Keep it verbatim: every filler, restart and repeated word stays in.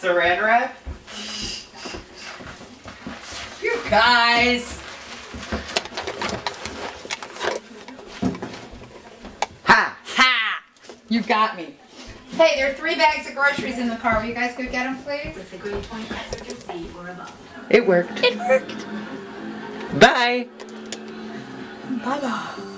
Saran wrap? You guys! Ha! Ha! You got me. Hey, there are three bags of groceries in the car. Will you guys go get them, please? With the grade point extra C or above. It worked. It worked. Bye! Bye-bye.